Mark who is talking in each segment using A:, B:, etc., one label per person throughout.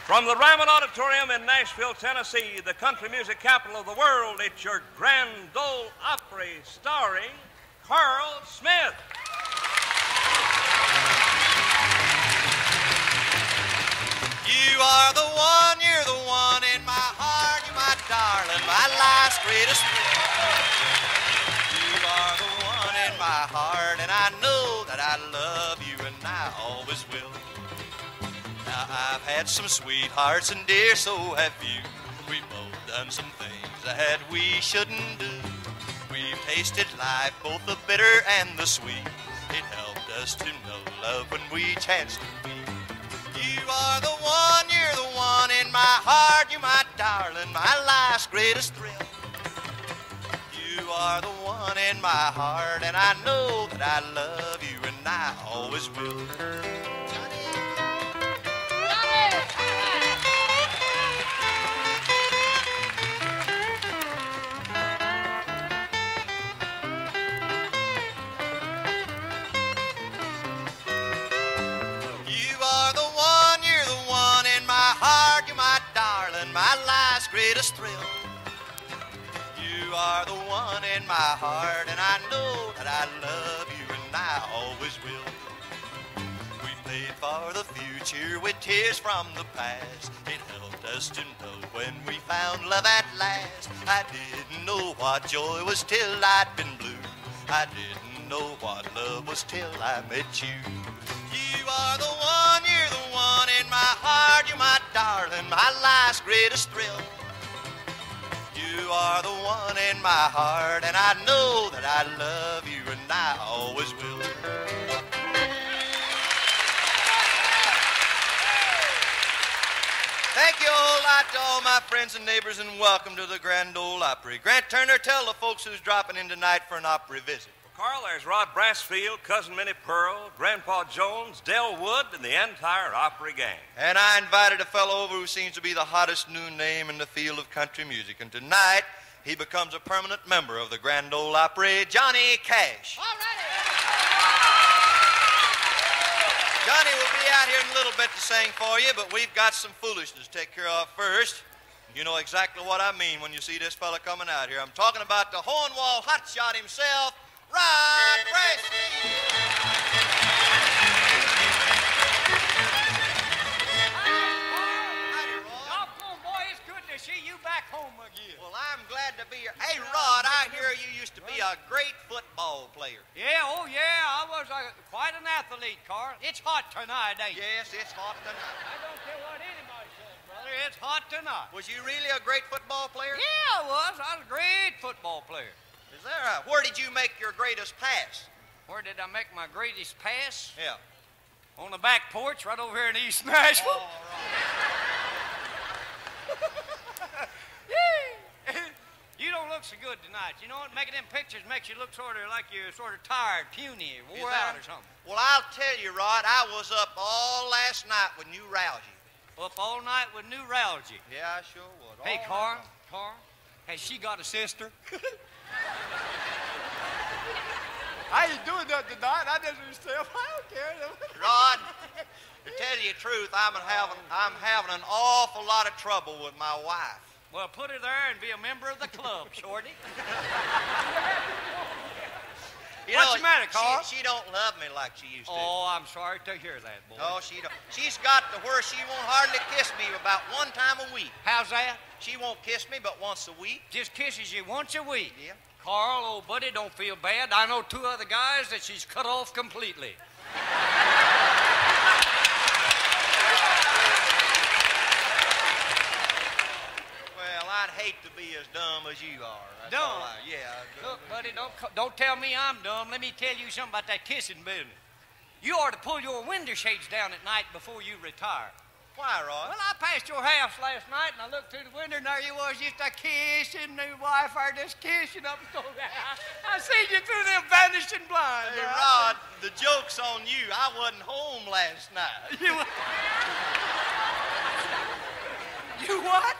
A: From the Ryman Auditorium in Nashville, Tennessee, the country music capital of the world, it's your Grand Ole Opry starring Carl Smith.
B: You are the one, you're the one in my heart, you're my darling, my life's greatest thrill. You are the one in my heart, and I know that I love you, and I always will. Now I've had some sweethearts, and dear, so have you. We've both done some things that we shouldn't do. We've tasted life, both the bitter and the sweet. It helped us to know love when we chanced to meet. You are the one, you're the one in my heart, you're my darling, my life's greatest thrill. You are the one in my heart, and I know that I love you, and I always will. My life's greatest thrill. You are the one in my heart, and I know that I love you, and I always will. We played for the future with tears from the past. It helped us to know when we found love at last. I didn't know what joy was till I'd been blue. I didn't know what love was till I met you. You are the one, you're the one in my heart, you're my darling, my life's greatest thrill. You are the one in my heart, and I know that I love you, and I always will. Thank you a whole lot to all my friends and neighbors, and welcome to the Grand Ole Opry. Grant Turner, tell the folks who's dropping in tonight for an Opry visit.
A: Carl, there's Rod Brassfield, Cousin Minnie Pearl, Grandpa Jones, Del Wood, and the entire Opry gang.
B: And I invited a fellow over who seems to be the hottest new name in the field of country music. And tonight, he becomes a permanent member of the Grand Ole Opry, Johnny Cash.
C: All righty.
B: Johnny will be out here in a little bit to sing for you, but we've got some foolishness to take care of first. You know exactly what I mean when you see this fella coming out here. I'm talking about the Hornwall hotshot himself, Rod Brassfield.
C: Doggone, boy, it's good to see you back home again.
B: Well, I'm glad to be here. Hey, Rod, I hear you used to be a great football player.
C: Yeah, oh yeah, I was quite an athlete, Carl. It's hot tonight, ain't it?
B: Yes, it's hot tonight.
C: I don't care what anybody says, brother. It's hot tonight.
B: Was you really a great football player?
C: Yeah, I was. I was a great football player.
B: Is that right? Where did you make your greatest pass?
C: Where did I make my greatest pass?
B: Yeah.
C: On the back porch right over here in East Nashville.
B: All right.
C: You don't look so good tonight. You know what? Making them pictures makes you look sort of like you're sort of tired, puny, wore out or something.
B: Well, I'll tell you, Rod, I was up all last night with neuralgia.
C: Up all night with neuralgia.
B: Yeah, I sure was.
C: Hey, Carl, has she got a sister? I ain't doing that tonight. I just understand. I don't care.
B: Rod, to tell you the truth, I'm having an awful lot of trouble with my wife.
C: Well, put her there and be a member of the club, Shorty. What's the matter, Carl?
B: She don't love me like she used to.
C: Oh, I'm sorry to hear that, boy.
B: No, she don't. She's got to where she won't hardly kiss me about one time a week.
C: How's that?
B: She won't kiss me but once a week.
C: Just kisses you once a week?
B: Yeah.
C: Carl, old buddy, don't feel bad. I know two other guys that she's cut off completely.
B: Well, I'd hate to be as dumb as you are. That's
C: Dumb?
B: all yeah.
C: Look, buddy, don't tell me I'm dumb. Let me tell you something about that kissing business. You ought to pull your window shades down at night before you retire.
B: Why, Rod?
C: Well, I passed your house last night, and I looked through the window, and there you was, just a kissing, your wife are just kissing up so I seen you through them vanishing blinds.
B: Hey, Rod, the joke's on you. I wasn't home last night.
C: You what?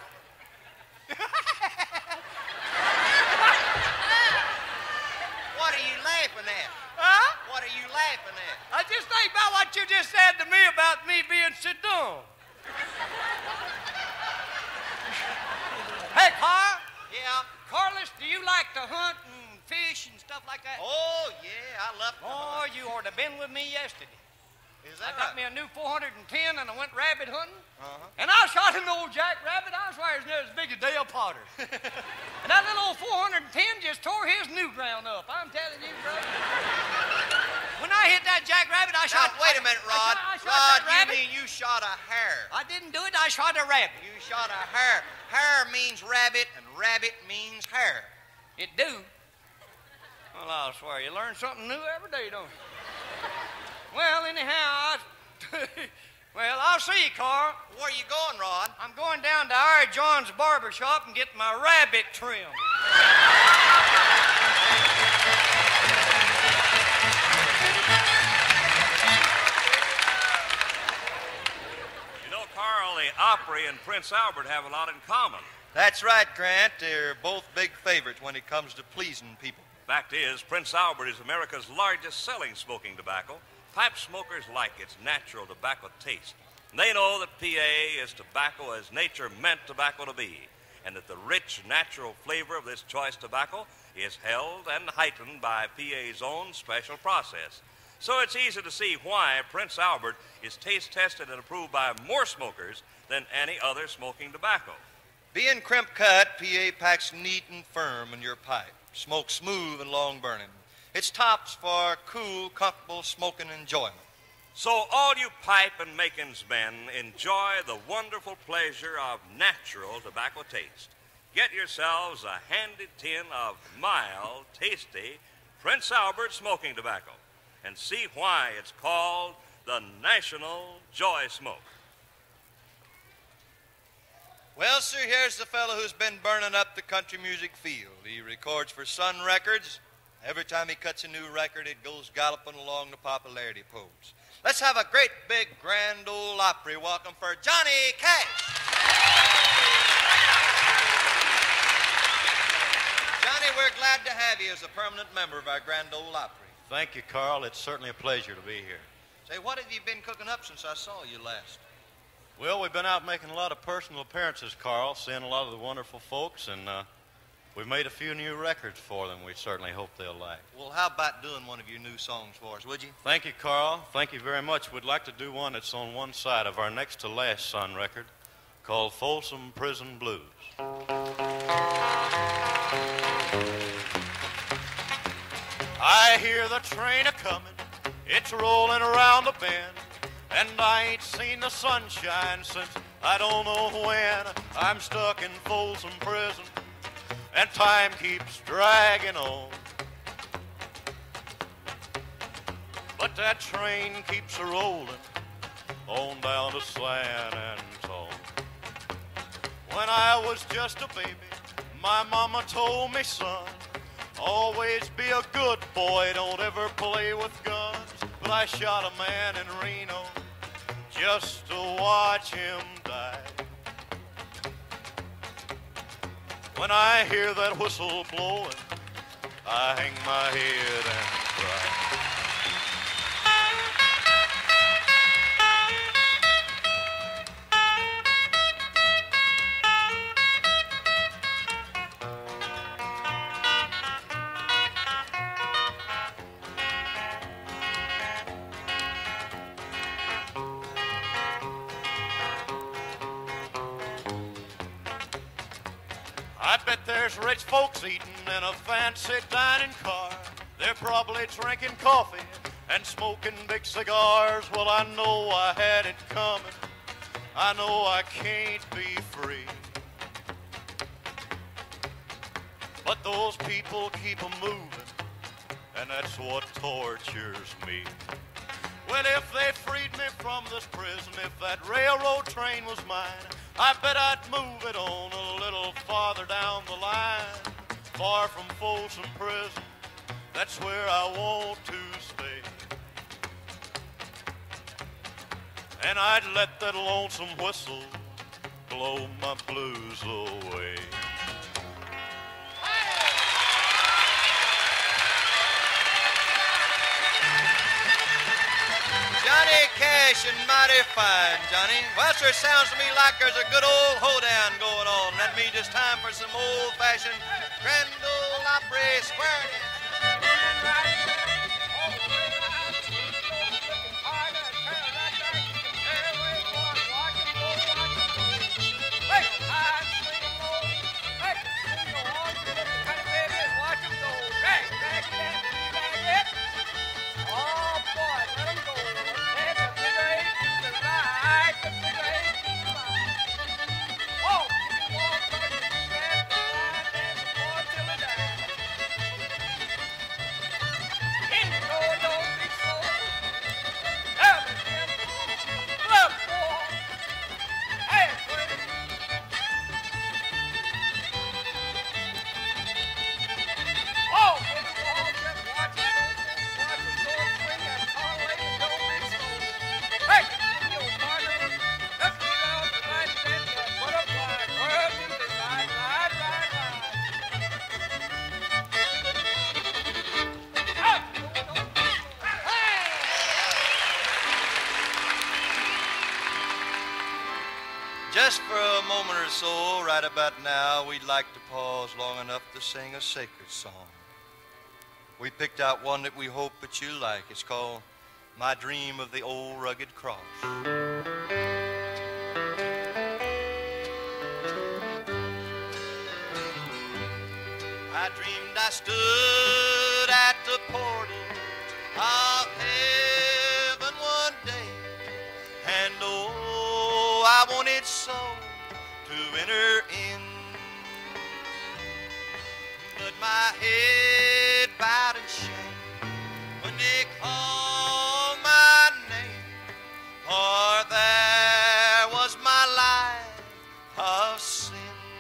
B: What are you laughing at?
C: Huh?
B: What are you laughing at?
C: I just think about what you just said to me about me being so dumb. Hey, Carl.
B: Yeah.
C: Carlos, do you like to hunt and fish and stuff like that?
B: Oh, yeah, I love to
C: Oh,
B: hunt.
C: you ought to have been with me yesterday.
B: Is
C: I
B: that
C: got me
B: right?
C: a new 410 and I went rabbit hunting.
B: Uh-huh.
C: And I shot an old jackrabbit. I swear it's near as big as Dale Potter. And that little old 410 just tore his new ground up. I'm telling you, brother. When I hit that jackrabbit, I
B: Now,
C: shot...
B: wait a minute, Rod.
C: I shot
B: Rod,
C: that rabbit.
B: you mean you shot a hare?
C: I didn't do it. I shot a rabbit.
B: You shot a hare. Hare means rabbit, and rabbit means hare.
C: It do. Well, I swear, you learn something new every day, don't you? Well, anyhow, well, I'll see you, Carl.
B: Where are you going, Rod?
C: I'm going down to our John's barber shop and get my rabbit trimmed.
A: You know, Carl, the Opry and Prince Albert have a lot in common.
B: That's right, Grant. They're both big favorites when it comes to pleasing people.
A: Fact is, Prince Albert is America's largest selling smoking tobacco. Pipe smokers like its natural tobacco taste. They know that PA is tobacco as nature meant tobacco to be, and that the rich, natural flavor of this choice tobacco is held and heightened by PA's own special process. So it's easy to see why Prince Albert is taste tested and approved by more smokers than any other smoking tobacco.
B: Being crimp cut, PA packs neat and firm in your pipe. Smoke smooth and long burning. It's tops for cool, comfortable smoking enjoyment.
A: So all you pipe and makings men, enjoy the wonderful pleasure of natural tobacco taste. Get yourselves a handy tin of mild, tasty Prince Albert smoking tobacco and see why it's called the National Joy Smoke.
B: Well, sir, here's the fellow who's been burning up the country music field. He records for Sun Records. Every time he cuts a new record, it goes galloping along the popularity poles. Let's have a great big Grand Ole Opry welcome for Johnny Cash. Johnny, we're glad to have you as a permanent member of our Grand Ole Opry.
D: Thank you, Carl. It's certainly a pleasure to be here.
B: Say, what have you been cooking up since I saw you last?
D: Well, we've been out making a lot of personal appearances, Carl, seeing a lot of the wonderful folks, and we've made a few new records for them we certainly hope they'll like.
B: Well, how about doing one of your new songs for us, would you?
D: Thank you, Carl. Thank you very much. We'd like to do one that's on one side of our next to last Sun record called Folsom Prison Blues. I hear the train a-comin', it's rolling around the bend, and I ain't seen the sunshine since I don't know when. I'm stuck in Folsom Prison, and time keeps dragging on. But that train keeps a-rolling on down to San Antone. When I was just a baby, my mama told me, son, always be a good boy, don't ever play with guns. But I shot a man in Reno just to watch him die. When I hear that whistle blowing, I hang my head and cry. I bet there's rich folks eating in a fancy dining car. They're probably drinking coffee and smoking big cigars. Well, I know I had it coming. I know I can't be free. But those people keep 'em moving, and that's what tortures me. Well, if they freed me from this prison, if that railroad train was mine, I bet I'd move it on a little farther down the line. Far from Folsom Prison, that's where I want to stay. And I'd let that lonesome whistle blow my blues away.
B: Johnny mighty cash and mighty fine, Johnny. Well, sir, sounds to me like there's a good old hoedown going on. That means it's time for some old-fashioned Grand Ole Opry square dance. Just for a moment or so, right about now, we'd like to pause long enough to sing a sacred song. We picked out one that we hope that you like. It's called My Dream of the Old Rugged Cross. I dreamed I stood at the portal of heaven one day, and oh, I wanted so to enter in, but my head bowed in shame when they called my name, for there was my life of sin.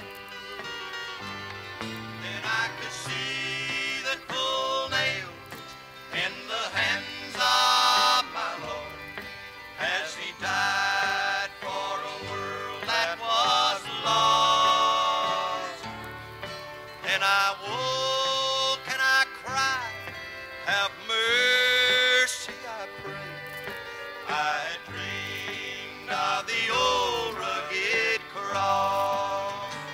B: Then I could see the cold nails in the hands of my Lord as he died for a world that was lost. And I woke and I cried, have mercy, I pray. I had dreamed of the old rugged cross.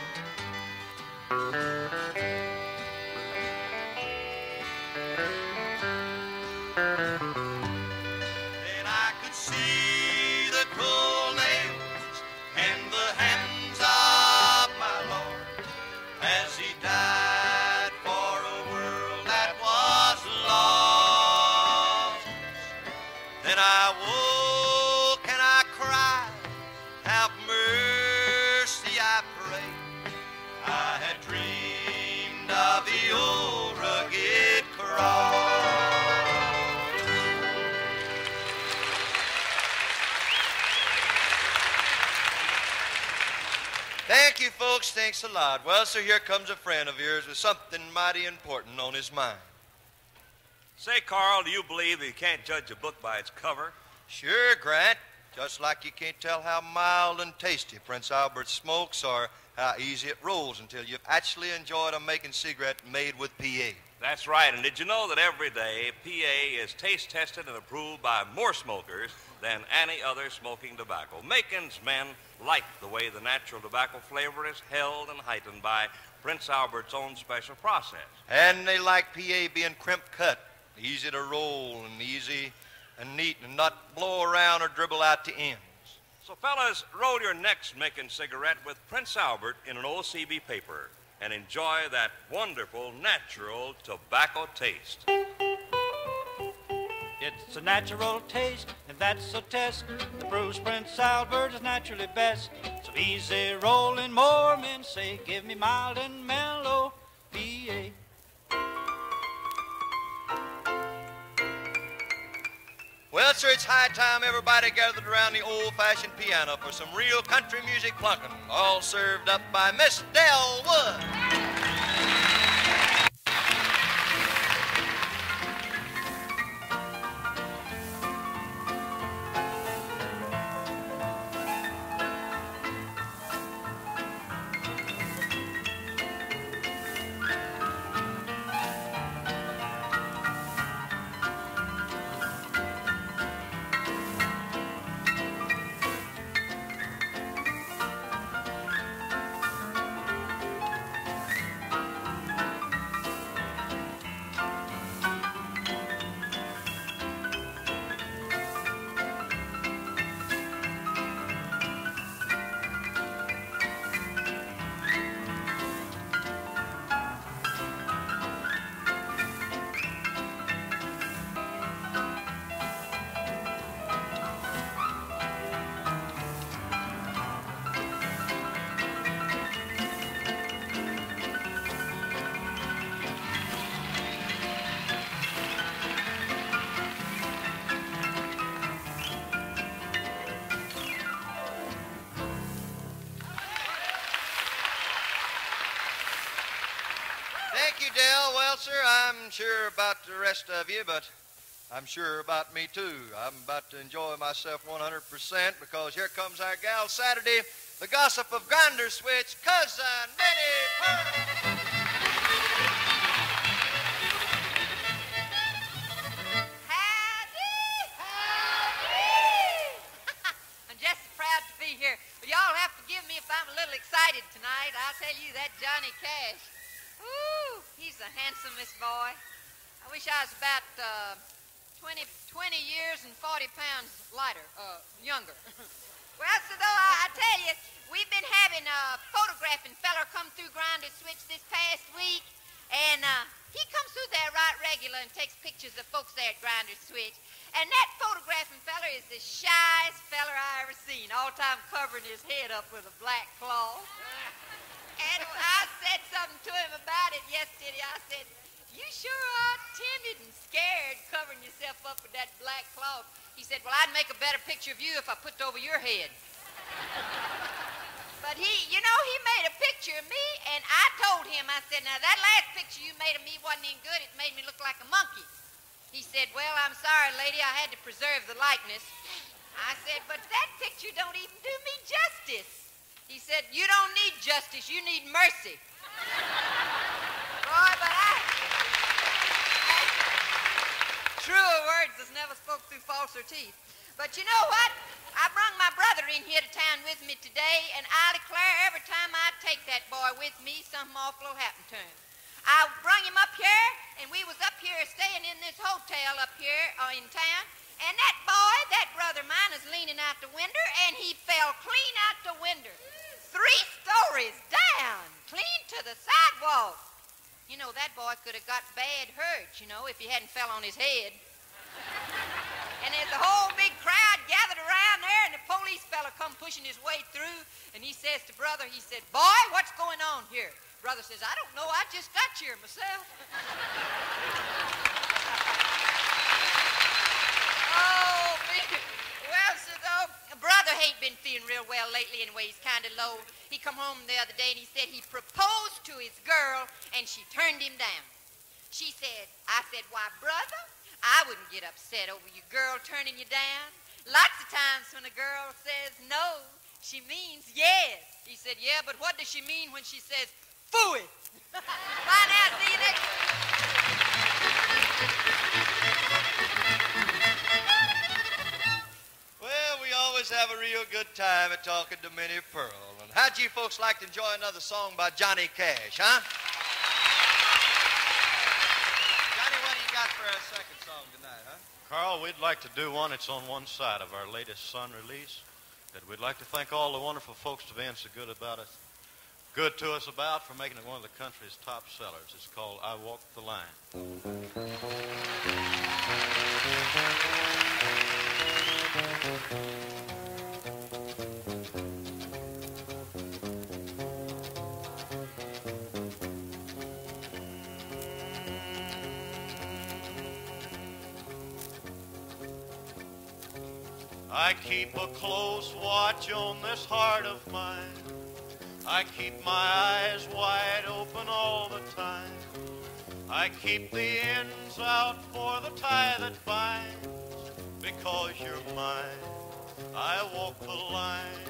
B: Then I could see the cruel nails in the hands of my Lord as he died for a world that was lost. Then I woke and I cried, have mercy, I pray. I had dreamed of the old rugged cross. Thank you, folks. Thanks a lot. Well, sir, here comes a friend of yours with something mighty important on his mind.
A: Say, Carl, do you believe that you can't judge a book by its cover?
B: Sure, Grant. Just like you can't tell how mild and tasty Prince Albert smokes or how easy it rolls until you've actually enjoyed a making cigarette made with PA.
A: That's right, and did you know that every day PA is taste tested and approved by more smokers than any other smoking tobacco? Macon's men like the way the natural tobacco flavor is held and heightened by Prince Albert's own special process.
B: And they like PA being crimp cut, easy to roll and easy and neat and not blow around or dribble out the ends.
A: So, fellas, roll your next Macon cigarette with Prince Albert in an OCB paper and enjoy that wonderful, natural tobacco taste.
E: It's a natural taste, and that's a test that proves Prince Albert is naturally best. So easy rolling, more men say, give me mild and mellow PA.
B: Well, sir, it's high time everybody gathered around the old-fashioned piano for some real country music clunking, all served up by Miss Dell Wood. sure about the rest of you, but I'm sure about me too. I'm about to enjoy myself 100% because here comes our gal Saturday, the gossip of Grinder Switch, Cousin Minnie Pearl.
F: Here. Well, y'all have to forgive me if I'm a little excited tonight. I'll tell you, that Johnny Cash, ooh, he's the handsomest boy. I wish I was about 20 years and 40 pounds lighter, younger. Well, so though, I tell you, we've been having a photographing feller come through Grinder Switch this past week, and he comes through there right regular and takes pictures of folks there at Grinder Switch. And that photographing feller is the shyest feller I ever seen, all the time covering his head up with a black cloth. And I said something to him about it yesterday. I said, you sure are timid and scared covering yourself up with that black cloth. He said, well, I'd make a better picture of you if I put it over your head. But he made a picture of me, and I told him, I said, now that last picture you made of me wasn't any good. It made me look like a monkey. He said, well, I'm sorry, lady, I had to preserve the likeness. I said, but that picture don't even do me justice. He said, you don't need justice, you need mercy. Boy, but truer words is never spoke through falser teeth. But you know what? I brung my brother in here to town with me today, and I declare every time I take that boy with me, something awful will happen to him. I brung him up here, and we was up here staying in this hotel up here in town, and that boy, that brother of mine, is leaning out the window, and he fell clean out the window. 3 stories down, clean to the sidewalk. You know, that boy could have got bad hurt, if he hadn't fell on his head. And there's a whole big crowd gathered around there, and the police fella come pushing his way through, and he says to brother, he said, boy, what's going on here? Brother says, I don't know, I just got here myself. Oh, well, so though, brother ain't been feeling real well lately anyway, he's kind of low. He come home the other day and he said he proposed to his girl and she turned him down. I said, why, brother, I wouldn't get upset over your girl turning you down. Lots of times when a girl says no, she means yes. He said, yeah, but what does she mean when she says phooey? Bye now, see you next week.
B: Well, we always have a real good time at talking to Minnie Pearl. And how'd you folks like to enjoy another song by Johnny Cash, huh? Johnny, what do you got for our second song tonight, huh?
D: Carl, we'd like to do one. It's on one side of our latest Sun release. That we'd like to thank all the wonderful folks to being so good to us about for making it one of the country's top sellers. It's called I Walk the Line. I keep a close watch on this heart of mine. I keep my eyes wide open all the time. I keep the ends out for the tie that binds. Because you're mine, I walk the line.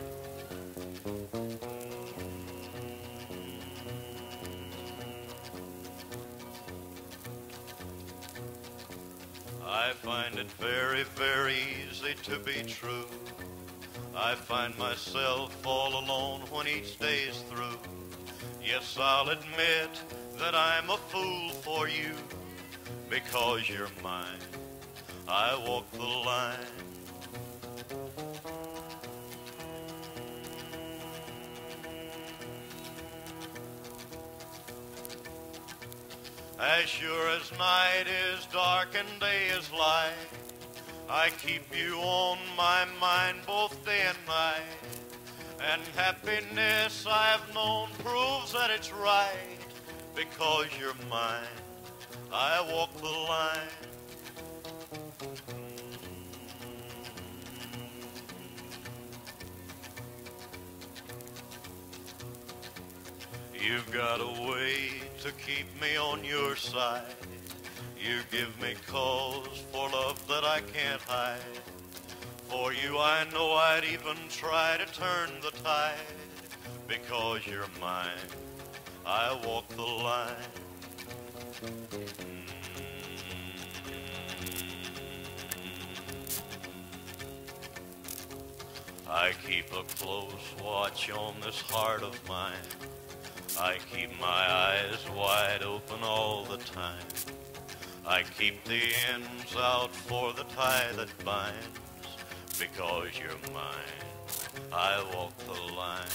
D: I find it very, very easy to be true. I find myself all alone when each day's through. Yes, I'll admit that I'm a fool for you. Because you're mine, I walk the line. As sure as night is dark and day is light, I keep you on my mind both day and night. And happiness I've known proves that it's right. Because you're mine, I walk the line. You've got a way to keep me on your side. You give me cause for love that I can't hide. For you I know I'd even try to turn the tide. Because you're mine, I walk the line. I keep a close watch on this heart of mine. I keep my eyes wide open all the time. I keep the ends out for the tie that binds. Because you're mine, I walk the line.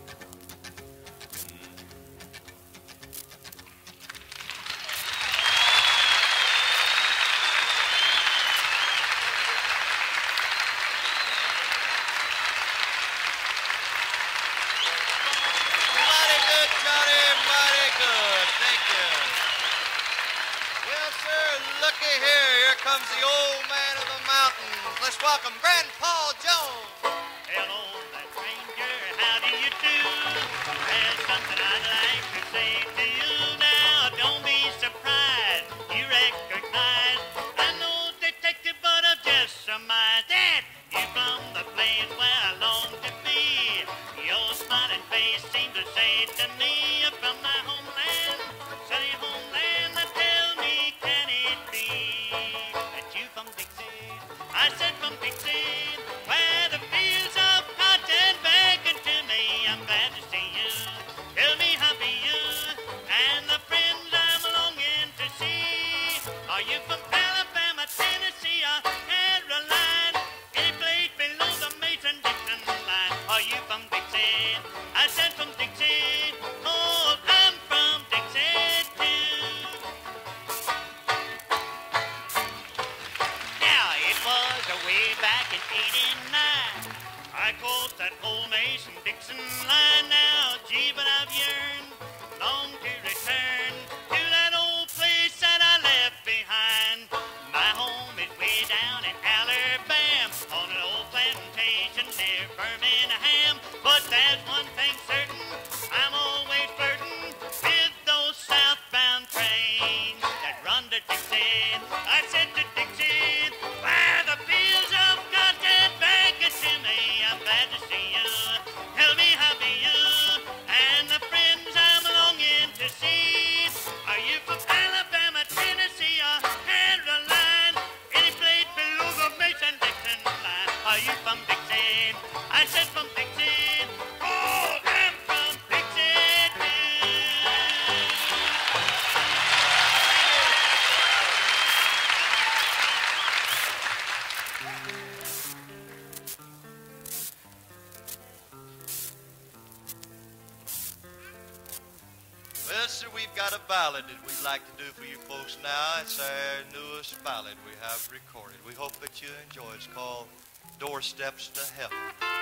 B: Comes the old man of the mountains. Let's welcome Grandpa Jones.
G: Hello, that stranger, how do you do? There's something I'd like to say to you now. Don't be surprised, you recognize I'm no detective, but I've just surmised that you're from the place where I long to be. Your smiling face seems to say to me, you're from my homeland, sunny homeland. That tell me, can it be? I said from Dixie, where the fields of cotton beckon to me. I'm glad to see you. Tell me how be you and the friends I'm longing to see. Are you from Alabama, Tennessee, or Carolina? Any place below the Mason-Dixon line? Are you from Dixie? I said from Dixie. Oh, I'm from Dixie too. Way back in '89, I crossed that old Mason-Dixon line now. Gee, but I've yearned long to return to that old place that I left behind. My home is way down in Alabama on an old plantation near Birmingham. But there's one thing certain, I'm always flirting with those southbound trains that run to Dixie. I said to Dixie, where the fields of cotton beckon to me. I'm glad to see you. Tell me how be you and the friends I'm longing to see. Are you from Alabama, Tennessee, or Carolina? Any place below the Mason-Dixon line? Are you from Dixie? I said from Dixie. Oh, I'm from Dixie too.
B: Well, sir, we've got a ballad that we'd like to do for you folks now. It's our newest ballad we have recorded. We hope that you enjoy it. It's called Doorsteps to Heaven.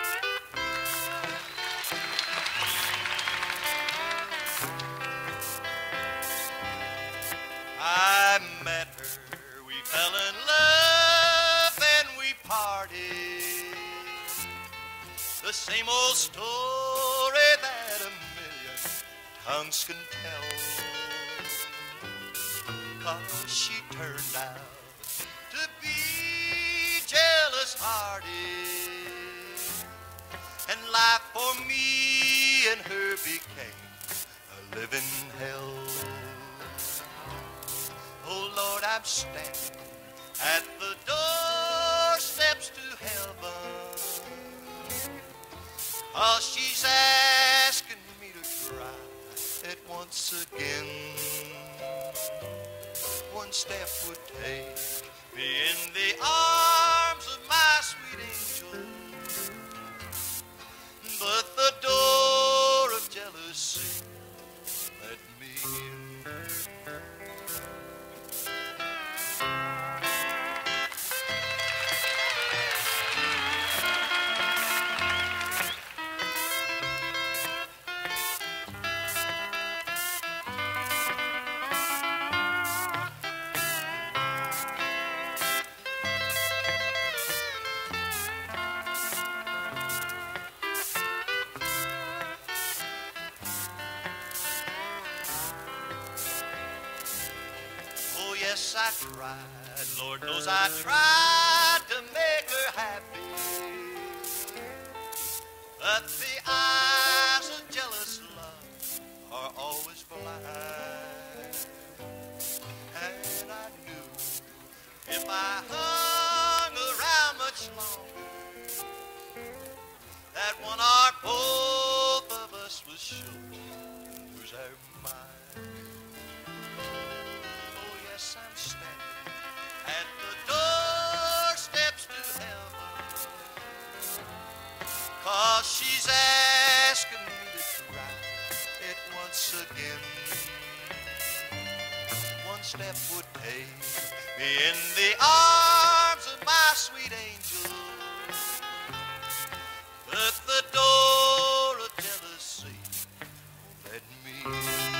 B: I met her, we fell in love, then we parted. The same old story that a million tongues can tell. 'Cause she turned out to be jealous-hearted, and life for me and her became a living hell. Oh Lord, I'm standing at the doorsteps to heaven, 'cause she's asking me to try it once again. One step would take me in the arms of my sweet angel, but the door of jealousy let me in. yes, I tried. Lord knows I tried to make her happy. But the eyes of jealous love are always blind. And I knew if I hung around much longer, that one or both of us was sure to lose our mind. Oh yes, I'm standing at the doorsteps to heaven, 'cause she's asking me to try it once again. One step would take me in the arms of my sweet angel, but the door of jealousy won't let me in.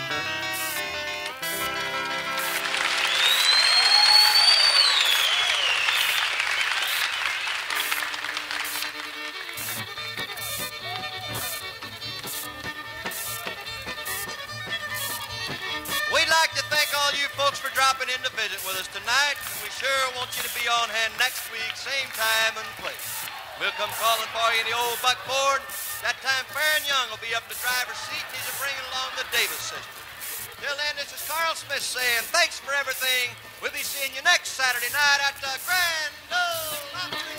B: We'd like to thank all you folks for dropping in to visit with us tonight. We sure want you to be on hand next week, same time and place. We'll come calling for you in the old buckboard. That time, Farron Young will be up in the driver's seat, and he's bringing along the Davis sisters. Till then, this is Carl Smith saying thanks for everything. We'll be seeing you next Saturday night at the Grand Ole Opry.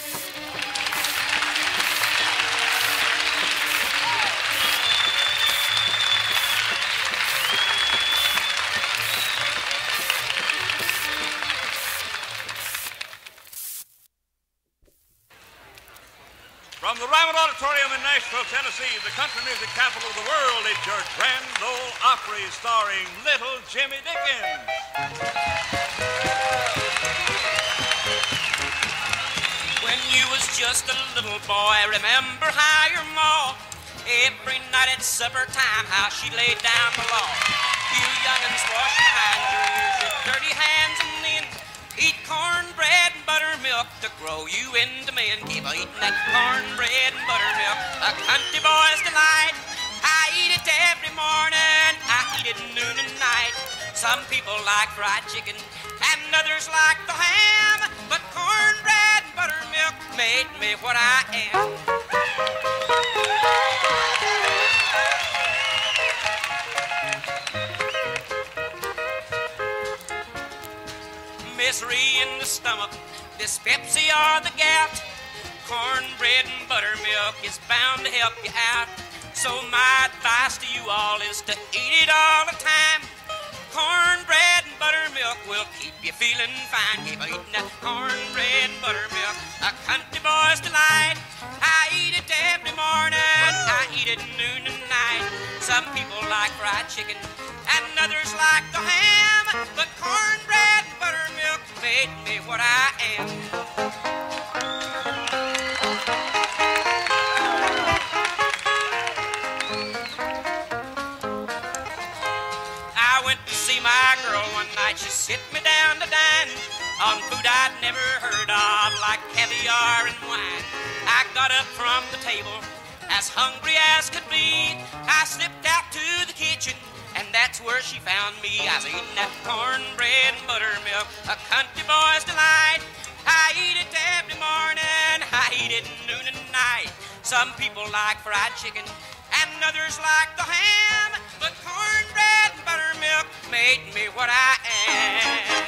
A: From the Ryman Auditorium in Nashville, Tennessee, the country music capital of the world, it's your Grand Ole Opry starring Little Jimmy Dickens.
H: When you was just a little boy, remember how your ma, every night at supper time, how she laid down the law. You young'uns wash behind your ears, your dirty hands, and then eat cornbread and buttermilk to grow you into men. Keep eating that cornbread and buttermilk, a country boy's delight. I eat it every morning, I eat it noon and night. Some people like fried chicken and others like the ham, but cornbread and buttermilk made me what I am. Misery in the stomach, dyspepsia or the gout, cornbread and buttermilk is bound to help you out. So my advice to you all is to eat it all the time. Cornbread and buttermilk will keep you feeling fine. Keep eating that cornbread and buttermilk, a country boy's delight. I eat it every morning, I eat it noon and night. Some people like fried chicken and others like the ham, but cornbread and buttermilk made me what I am. I went to see my girl one night. She sit me down to dine on food I'd never heard of, like caviar and wine. I got up from the table as hungry as could be. I slipped out to the kitchen, and that's where she found me. I was eating that cornbread and buttermilk, a country boy's delight. I eat it every morning, I eat it noon and night. Some people like fried chicken and others like the ham, but cornbread and buttermilk made me what I am.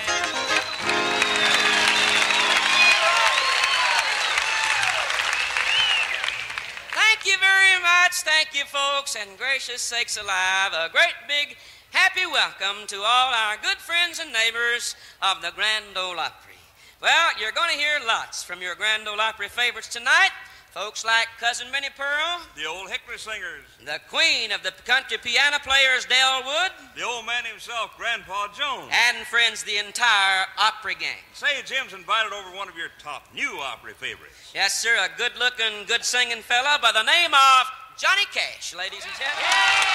H: Thank you very much. Thank you, folks, and gracious sakes alive, a great big happy welcome to all our good friends and neighbors of the Grand Ole Opry. Well, you're going to hear lots from your Grand Ole Opry favorites tonight. Folks like Cousin Minnie Pearl,
A: The Old Hickory Singers,
H: the queen of the country piano players, Del Wood,
A: the old man himself, Grandpa Jones,
H: and friends, the entire Opry gang.
A: Say, Jim's invited over one of your top new Opry favorites.
H: Yes, sir, a good-looking, good-singing fella by the name of Johnny Cash, ladies and gentlemen.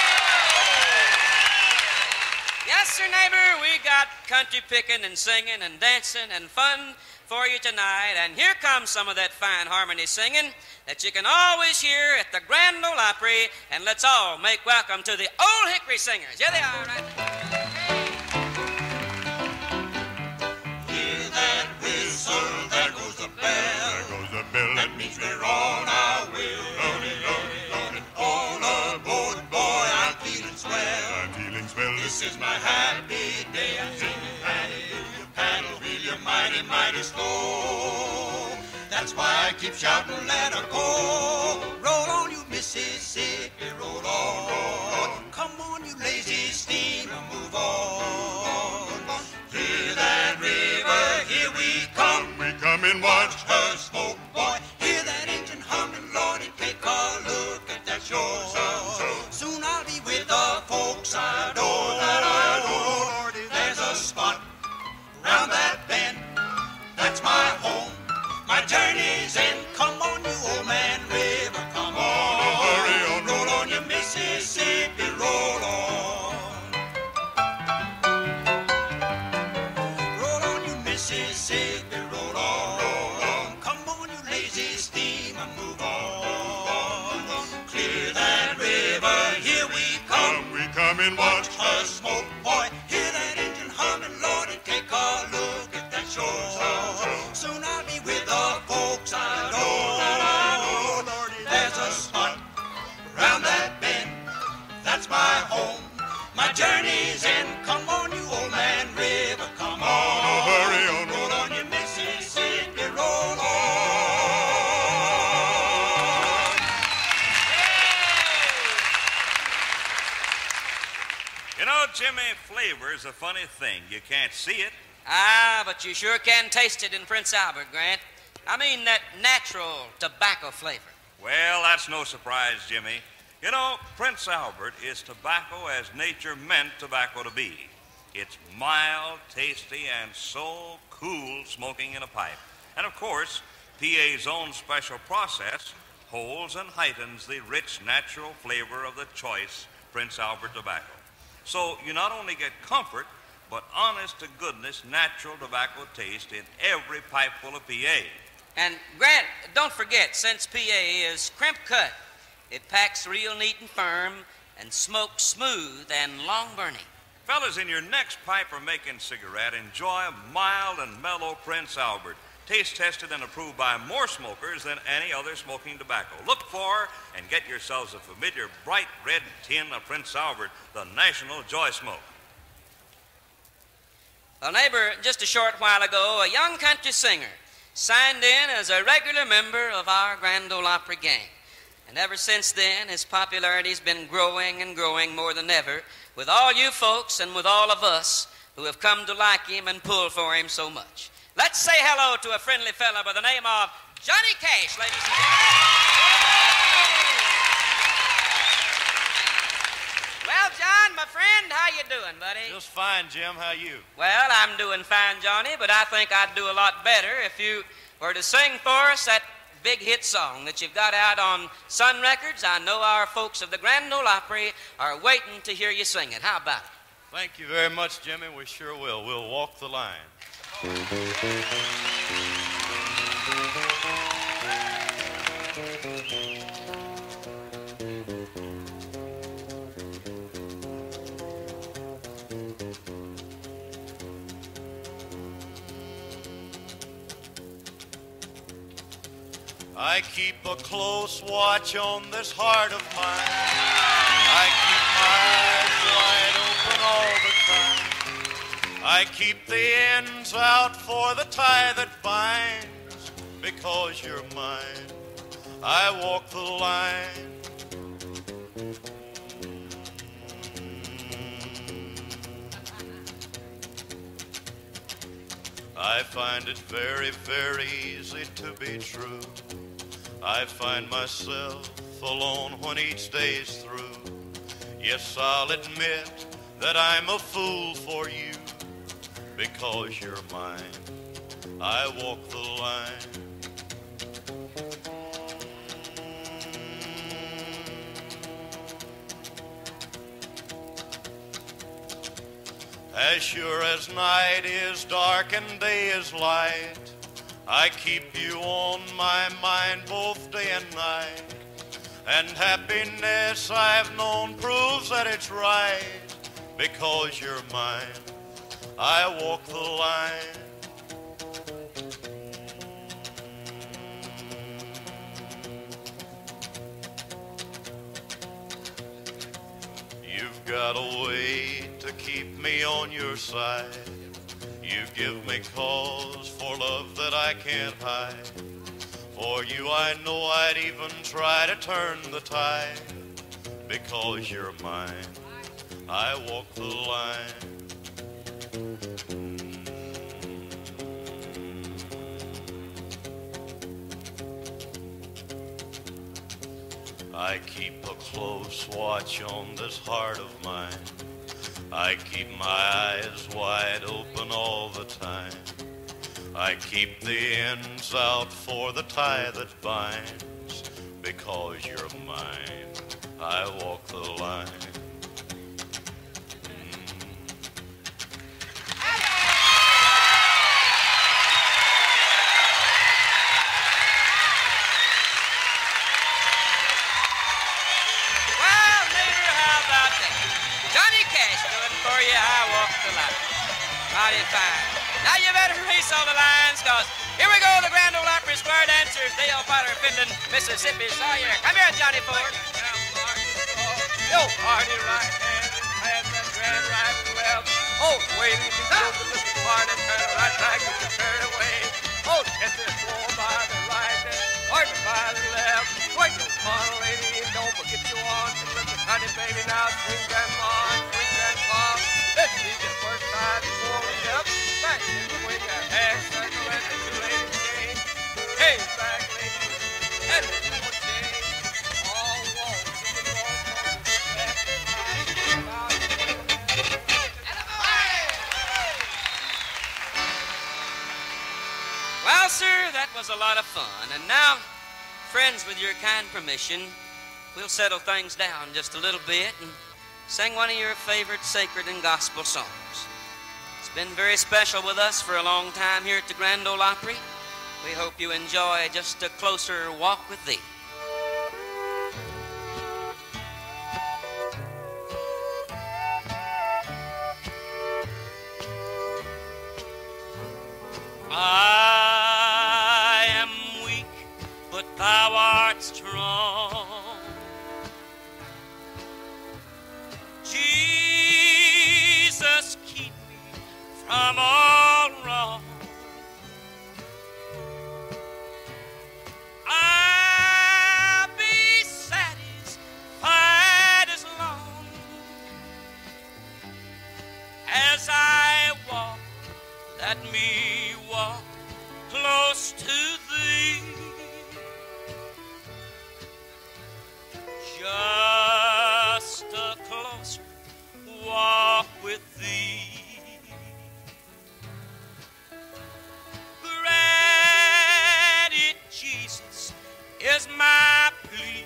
H: Yes, sir, neighbor, we got country picking and singing and dancing and fun for you tonight. And here comes some of that fine harmony singing that you can always hear at the Grand Ole Opry. And let's all make welcome to the Old Hickory Singers. Here they are, right?
I: is my happy day. I'm singing hallelujah, paddle wheel you mighty, mighty slow. That's why I keep shouting, let her go. Roll on, you Mississippi, roll on. Come on, you lazy steamer, move on. Clear that river, here we come.
J: We come in watch
I: her smoke, boy. Hear that engine humming, Lordy, take a look at that shore. Soon I'll be with the folks I adore, that I adore. There's a spot round that bend, that's my home, my journey's end. Come on, you old man river, come on.
J: Hurry on.
I: Roll on, you Mississippi, roll on. Roll on, you Mississippi, roll on. Come on, you lazy steamer, move on. Clear that river, here we come.
J: We come in watch
I: her smoke, boy. Hear that engine humming, Lord, and take a look at that shore. Soon I'll be with the folks I adore. There's a spot round that bend, that's my home, my journey's end. Come on, you old man river, come on.
J: Hurry on.
I: Roll on, you Mississippi, roll on.
A: You know, Jimmy, flavor's a funny thing. You can't see it.
H: Ah, but you sure can taste it in Prince Albert, Grant. I mean that natural tobacco flavor.
A: Well, that's no surprise, Jimmy. You know, Prince Albert is tobacco as nature meant tobacco to be. It's mild, tasty, and so cool smoking in a pipe. And of course, PA's own special process holds and heightens the rich, natural flavor of the choice Prince Albert tobacco. So you not only get comfort, but honest-to-goodness natural tobacco taste in every pipe full of PA.
H: And Grant, don't forget, since PA is crimp cut, it packs real neat and firm and smokes smooth and long burning.
A: Fellas, in your next pipe or making cigarette, enjoy mild and mellow Prince Albert. Taste tested and approved by more smokers than any other smoking tobacco. Look for and get yourselves a familiar bright red tin of Prince Albert, the national joy smoke.
H: Well, neighbor, just a short while ago, a young country singer signed in as a regular member of our Grand Ole Opry gang. And ever since then, his popularity's been growing and growing more than ever with all you folks and with all of us who have come to like him and pull for him so much. Let's say hello to a friendly fella by the name of Johnny Cash, ladies and gentlemen. Well, John, my friend, how you doing, buddy?
D: Just fine, Jim. How you?
H: Well, I'm doing fine, Johnny, but I think I'd do a lot better if you were to sing for us that big hit song that you've got out on Sun Records. I know our folks of the Grand Ole Opry are waiting to hear you sing it. How about it?
D: Thank you very much, Jimmy. We sure will. We'll walk the line. I keep a close watch on this heart of mine. I keep my eyes wide open all the time. I keep the ends out for the tie that binds. Because you're mine, I walk the line. I find it very, very easy to be true. I find myself alone when each day's through. Yes, I'll admit that I'm a fool for you. Because you're mine, I walk the line. As sure as night is dark and day is light, I keep you on my mind both day and night. And happiness I've known proves that it's right. Because you're mine, I walk the line. You've You've got a way to keep me on your side. You give me cause for love that I can't hide. For you I know I'd even try to turn the tide. Because you're mine, I walk the line. I keep a close watch on this heart of mine. I keep my eyes wide open all the time. I keep the ends out for the tie that binds. Because you're mine, I walk the line.
H: Johnny Cash doing for you, I walk the line. Mighty fine. Now you better race all the lines, cause here we go, the Grand Ole Opry square dancers, Dale Potter, Finland, Mississippi, Sawyer. Come here, Johnny Ford. Yo, party right hand, pass that grand right to left. Oh, wait, over the party, turn right back, you turn away. Oh, get this wall by the right hand, or by the left. Wait, come on, lady, don't forget you on to look at honey, baby, now swing grandma, swing grandpa. This is the first side, forward up, back, swing that half circle, and the two ladies change. Hey, back, lady, and the two change. All walk, well, sir, that was a lot of fun. And now, friends, with your kind permission, we'll settle things down just a little bit and sing one of your favorite sacred and gospel songs. It's been very special with us for a long time here at the Grand Ole Opry. We hope you enjoy just a closer walk with thee. I am weak, but thou art strong. Jesus, keep me from all wrong. I'll be satisfied as long as I walk. Let me walk close to thee. Just a closer walk with thee. Grant it, Jesus, is my plea.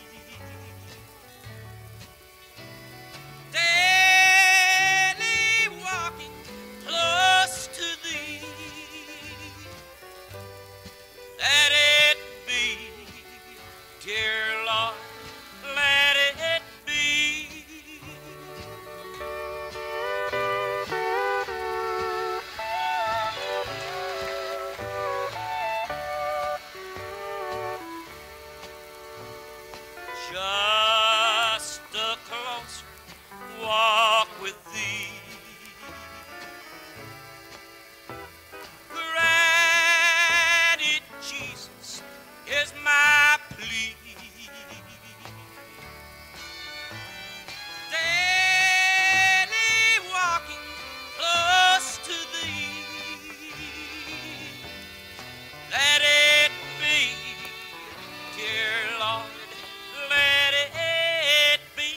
H: Daily walking close to thee. Let it be, dear Lord, let it be. Just a closer walk with thee. Grant it, Jesus, is my plea. Daily walking close to thee. Let it be, dear Lord, let it be.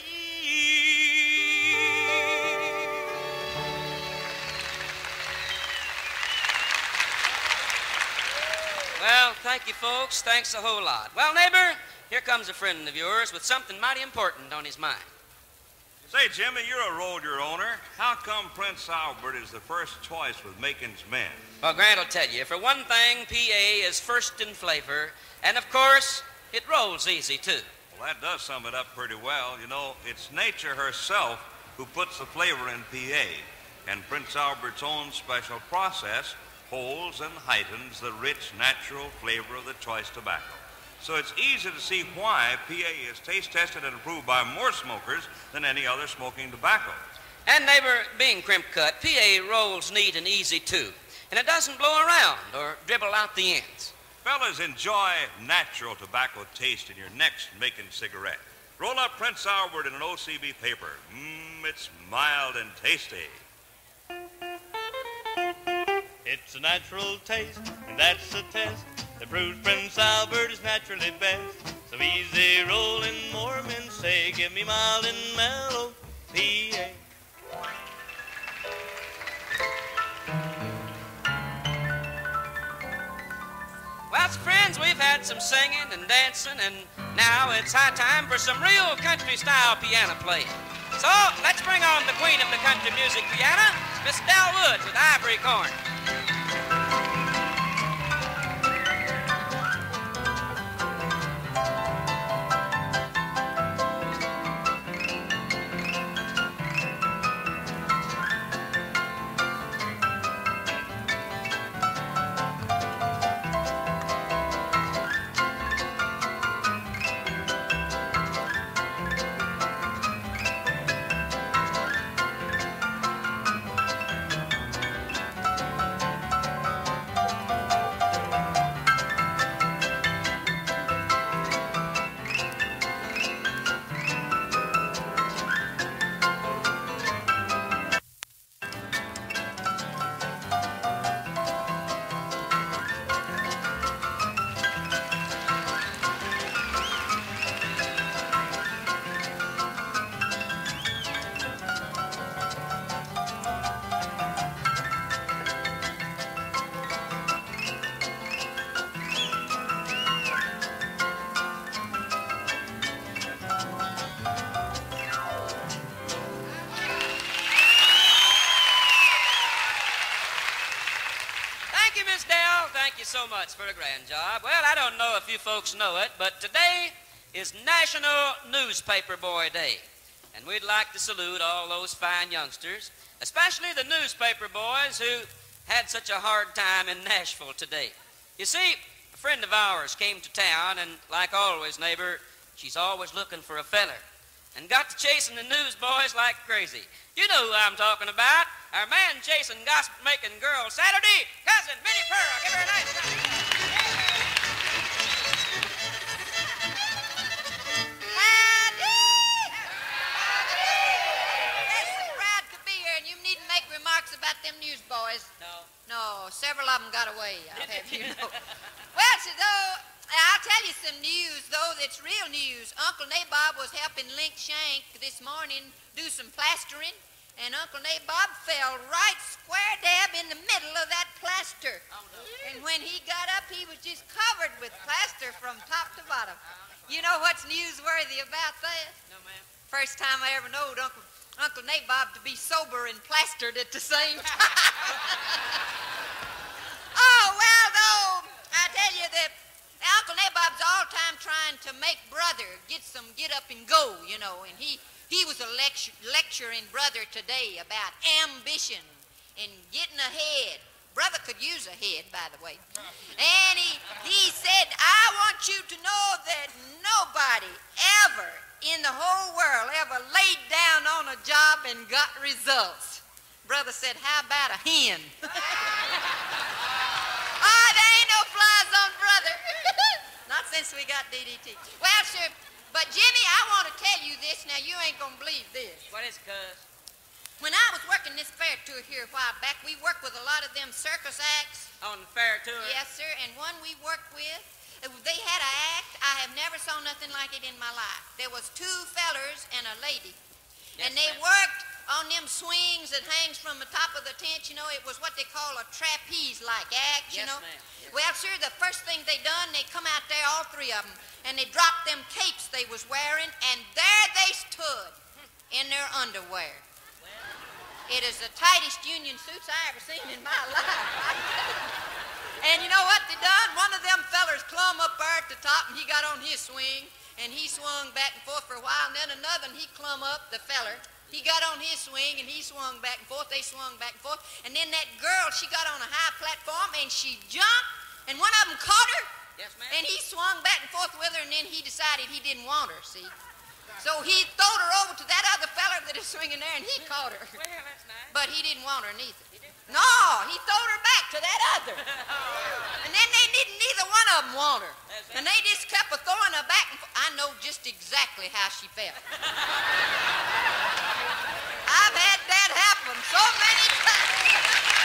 H: Well, thank you, folks. Thanks a whole lot. Well, neighbor, here comes a friend of yours with something mighty important on his mind.
A: Say, Jimmy, you're a roller owner. How come Prince Albert is the first choice with Macon's men?
H: Well, Grant will tell you. For one thing, PA is first in flavor, and of course, it rolls easy, too.
A: Well, that does sum it up pretty well. You know, it's nature herself who puts the flavor in PA, and Prince Albert's own special process holds and heightens the rich, natural flavor of the choice tobacco. So it's easy to see why PA is taste tested and approved by more smokers than any other smoking tobacco.
H: And neighbor, being crimp cut, PA rolls neat and easy too. And it doesn't blow around or dribble out the ends.
A: Fellas, enjoy natural tobacco taste in your next making cigarette. Roll up Prince Albert in an OCB paper. It's mild and tasty.
G: It's a natural taste, and that's a test that proves Prince Albert is naturally best. So easy rolling, more men say, give me mild and mellow PA.
H: Well, friends, we've had some singing and dancing, and now it's high time for some real country-style piano playing. So let's bring on the queen of the country music piano, Miss Dell Woods with Ivory Corn. Thank you so much for a grand job. Well, I don't know if you folks know it, but today is National Newspaper Boy Day. And we'd like to salute all those fine youngsters, especially the newspaper boys who had such a hard time in Nashville today. You see, a friend of ours came to town, and like always, neighbor, she's always looking for a feller, and got to chasing the newsboys like crazy. You know who I'm talking about. Our man chasing gospel-making girl Saturday, Cousin Minnie Pearl. Give her a nice round.
F: Howdy! Yes, the crowd could be here, and you needn't make remarks about them newsboys. No, several of them got away, I'll have you know. Well, so though, I'll tell you some news, though, that's real news. Uncle Nabob was helping Link Shank this morning do some plastering, and Uncle Nabob fell right square dab in the middle of that plaster. Oh, no. And when he got up, he was just covered with plaster from top to bottom. You know what's newsworthy about that?
H: No, ma'am.
F: First time I ever knowed Uncle Nabob to be sober and plastered at the same time. Oh, well, though, I tell you that Uncle Nabob's all time trying to make Brother get up and go, you know, and he was a lecturing Brother today about ambition and getting ahead. Brother could use a head, by the way. And he said, I want you to know that nobody ever in the whole world ever laid down on a job and got results. Brother said, how about a hen? Oh, there ain't no flies on Brother. Not since we got DDT. Well, sir, but Jimmy, I want to tell you this. Now, you ain't going to believe this.
H: What is it, cuz?
F: When I was working this fair tour here a while back, we worked with a lot of them circus acts.
H: On the fair tour?
F: Yes, sir, and one we worked with, they had an act. I have never saw nothing like it in my life. There was two fellers and a lady,
H: Yes,
F: and they
H: ma'am.
F: worked on them swings that hangs from the top of the tent. You know, it was what they call a trapeze-like act, you
H: Yes,
F: know.
H: ma'am. Yes.
F: Well, sir, the first thing they done, they come out there, all three of them, and they dropped them capes they was wearing, and there they stood in their underwear. It is the tightest union suits I ever seen in my life. And you know what they done? One of them fellers clumb up there at the top, and he got on his swing, and he swung back and forth for a while, and then another, and he clumb up, the feller. He got on his swing, and he swung back and forth. They swung back and forth. And then that girl, she got on a high platform, and she jumped, and one of them caught her.
H: Yes, ma'am.
F: And he swung back and forth with her, and then he decided he didn't want her, see? So he throwed her over to that other fella that is swinging there, and he caught her.
H: Well, that's nice.
F: But he didn't want her neither. No, he throwed her back to that other. And then they didn't, neither one of them want her. And they just kept throwing her back and forth. I know just exactly how she felt. I've had that happen so many times.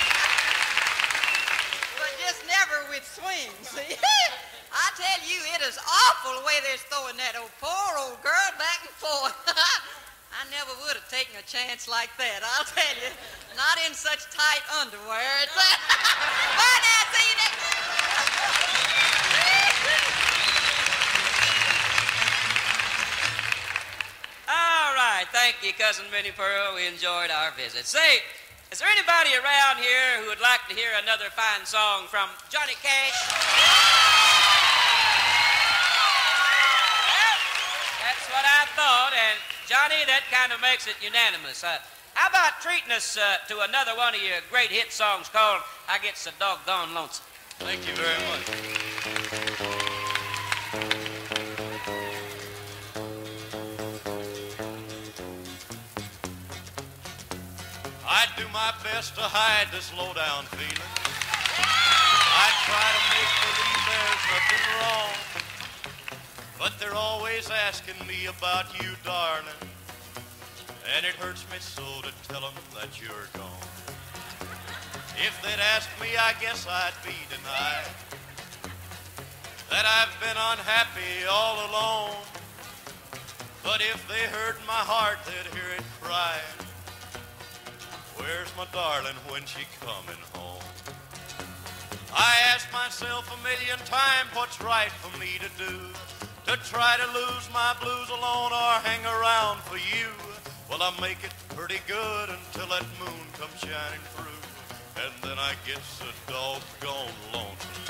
F: But just never with swings, see? I tell you, it is awful the way they're throwing that poor old girl back and forth. I never would have taken a chance like that, I'll tell you. Not in such tight underwear. It's bye now, see you next
H: All right, thank you, Cousin Minnie Pearl. We enjoyed our visit. Say, is there anybody around here who would like to hear another fine song from Johnny Cash? Well, that's what I thought, and Johnny, that kind of makes it unanimous. How about treating us to another one of your great hit songs called I Get So Doggone Lonesome?
D: Thank you very much. I do my best to hide this low-down feeling. I try to make believe there's nothing wrong. But they're always asking me about you, darling. And it hurts me so to tell them that you're gone. If they'd ask me, I guess I'd be denied that I've been unhappy all alone. But if they heard my heart, they'd hear it crying. Where's my darling when she coming home? I ask myself a million times what's right for me to do. To try to lose my blues alone or hang around for you. Well, I make it pretty good until that moon comes shining through. And then I get so doggone lonesome.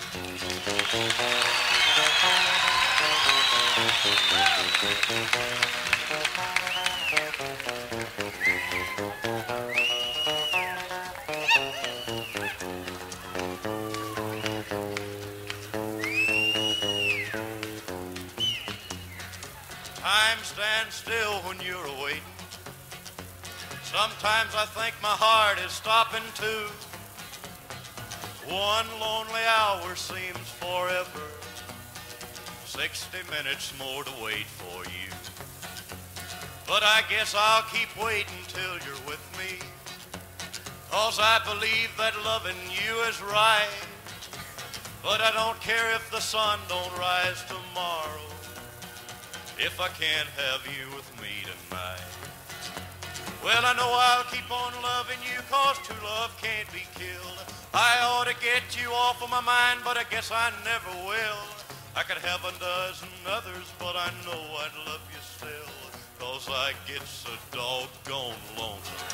D: Time stands still when you're awaiting. Sometimes I think my heart is stopping too. One lonely hour seems forever. 60 minutes more to wait for you. But I guess I'll keep waiting till you're with me. 'Cause I believe that loving you is right. But I don't care if the sun don't rise tomorrow, if I can't have you with me tonight. Well, I know I'll keep on loving you, 'cause true love can't be killed. I ought to get you off of my mind, but I guess I never will. I could have a dozen others, but I know I'd love you still, 'cause I get so doggone lonesome.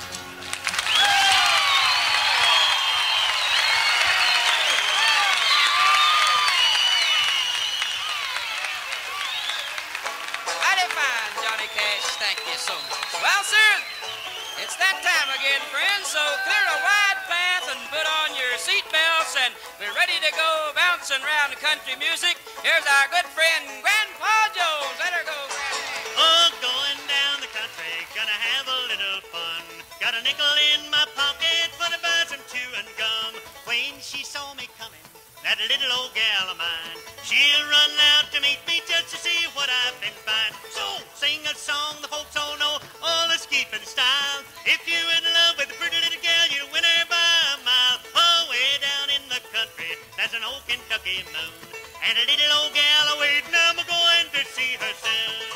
H: Mighty fine, Johnny Cash. Thank you so much. Well, sir, it's that time again, friends, so clear a wide path and put on your seat belts, and we're ready to go bouncing around the country music. Here's our good friend, Grandpa Jones. Let her go, Grandpa.
G: Oh, going down the country, gonna have a little fun. Got a nickel in my pocket for to buy some chewing gum. When she saw me coming, that little old gal of mine, she'll run out to meet me just to see what I've been finding. So sing a song the folks all know, all is keeping style. If you're in love with a pretty little gal, you'll win her by a mile. Oh, way down in the country, there's an old Kentucky moon, and a little old gal awaiting, I'm going to see her soon.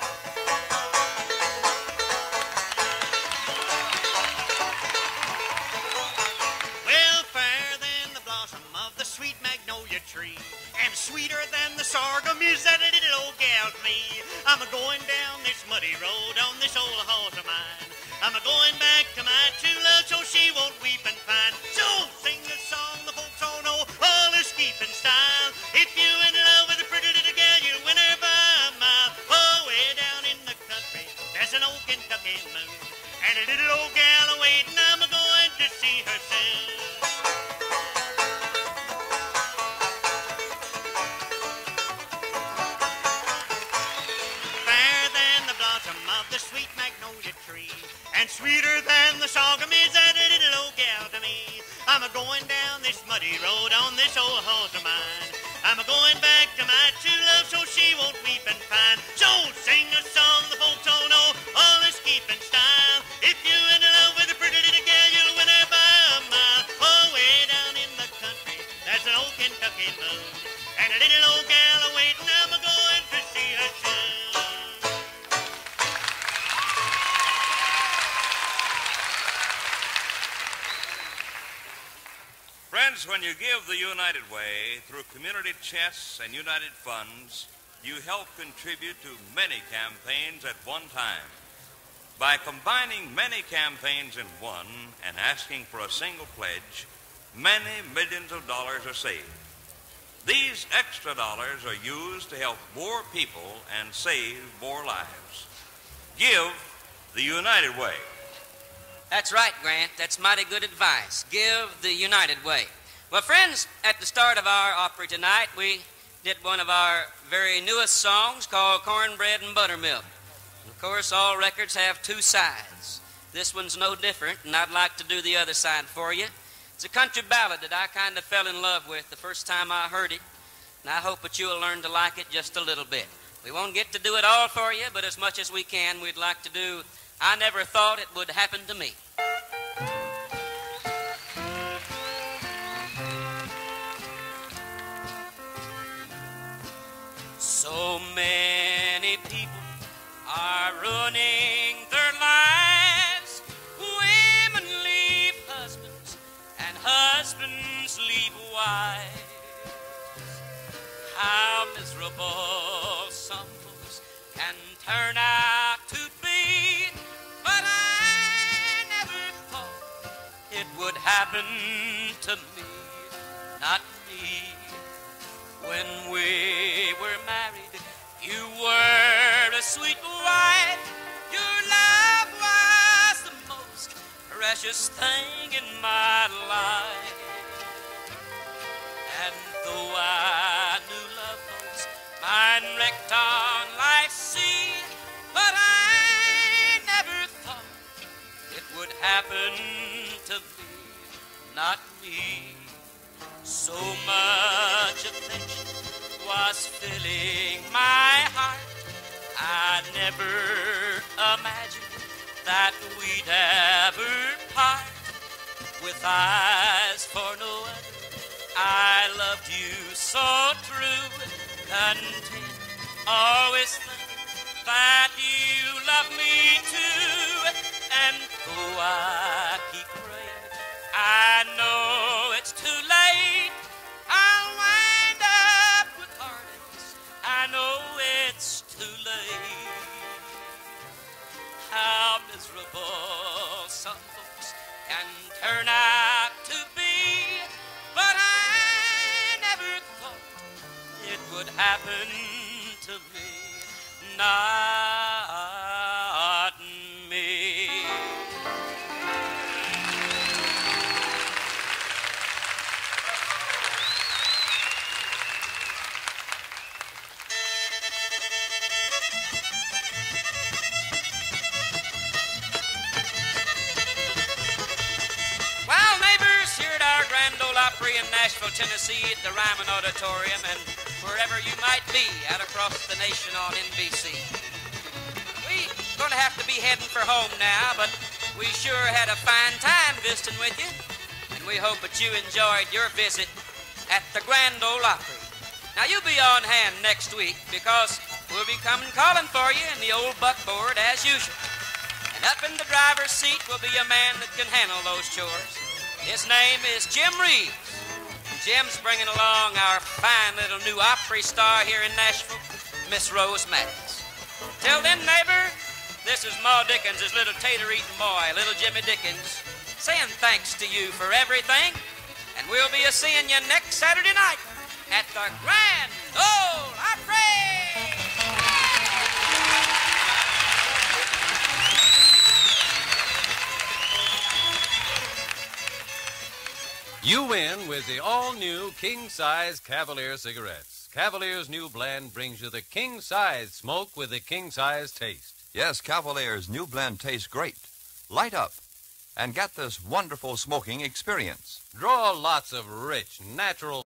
G: Well, fairer than the blossom of the sweet magnolia tree, and sweeter than the sorghum is that little old gal to me. I'm a-going down this muddy road on this old horse of mine. I'm a-going back to my true love so she won't weep and pine. So sing the song the folks all know, all is keeping style. If you're in love with a pretty little gal, you'll win her by a mile. Oh, way down in the country, there's an old Kentucky moon, and a little old gal awaiting, I'm a-going to see her soon. the sorghum is that little old gal to me. I'm a-going down this muddy road on this old horse of mine. I'm a-going back to my true love so she won't weep and pine. So sing a song the folks all know, all is keeping style. If you're in love with a pretty little gal, you'll win her by a mile. Oh, way down in the country, there's an old Kentucky moon. And a little old gal a-waiting, I'm a-going to see her soon.
A: Friends, when you give the United Way through community chests and United Funds, you help contribute to many campaigns at one time. By combining many campaigns in one and asking for a single pledge, many millions of dollars are saved. These extra dollars are used to help more people and save more lives. Give the United Way.
H: That's right, Grant. That's mighty good advice. Give the United Way. Well, friends, at the start of our Opry tonight, we did one of our very newest songs called Cornbread and Buttermilk. Of course, all records have two sides. This one's no different, and I'd like to do the other side for you. It's a country ballad that I kind of fell in love with the first time I heard it, and I hope that you'll learn to like it just a little bit. We won't get to do it all for you, but as much as we can, we'd like to do I Never Thought It Would Happen to Me. So many people are ruining their lives. Women leave husbands and husbands leave wives. How miserable some folks can turn out to be. But I never thought it would happen to me, not me. When we were married, you were a sweet wife. Your love was the most precious thing in my life. And though I knew love boats mine wrecked on life's sea, but I never thought it would happen to me, not me. So much affection was filling my heart. I never imagined that we'd ever part. With eyes for no other, I loved you so true. Content, always think that you love me too. And though I keep praying, I know it's too late. I'll wind up with heartaches. I know it's too late. How miserable some folks can turn out to be. But I never thought it would happen to me, not me. Opry in Nashville, Tennessee at the Ryman Auditorium, and wherever you might be out across the nation on NBC. We're going to have to be heading for home now, but we sure had a fine time visiting with you, and we hope that you enjoyed your visit at the Grand Ole Opry. Now, you'll be on hand next week because we'll be coming calling for you in the old buckboard as usual. And up in the driver's seat will be a man that can handle those chores. His name is Jim Reeves. Jim's bringing along our fine little new Opry star here in Nashville, Miss Rose Maddox. Till then, neighbor, this is Ma Dickens' little tater-eating boy, little Jimmy Dickens, saying thanks to you for everything, and we'll be a-seeing you next Saturday night at the Grand Ole Opry!
K: You win with the all-new king-size Cavalier cigarettes. Cavalier's new blend brings you the king-size smoke with the king-size taste.
L: Yes, Cavalier's new blend tastes great. Light up. and get this wonderful smoking experience.
K: Draw lots of rich, natural